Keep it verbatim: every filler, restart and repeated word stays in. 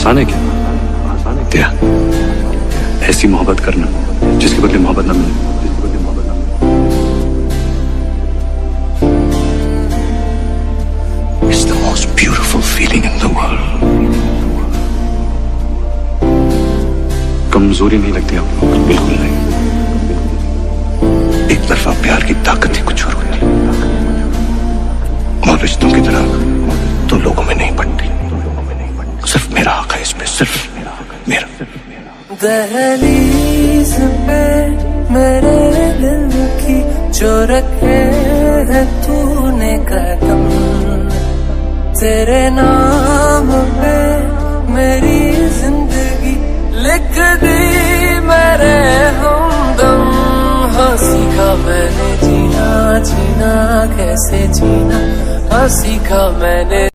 आसान है क्या? क्या ऐसी मोहब्बत करना जिसके बदले मोहब्बत ना मिले? It's the most beautiful feeling in the world. कमजोरी नहीं लगती आपको? बिल्कुल नहीं। एक तरफा प्यार की ताकत ही कुछ और होती है, और रिश्तों की तरह तो लोगों में नहीं पड़ती। सिर्फ मेरा हक है इसमें, सिर्फ मेरा। दहलीज पे मेरे दिल की जो रखे है तूने कदम, तेरे नाम पे मेरी जिंदगी लिख दी मेरे हमदम। हाँ सीखा मैंने जीना, जीना कैसे जीना, हाँ सीखा मैंने।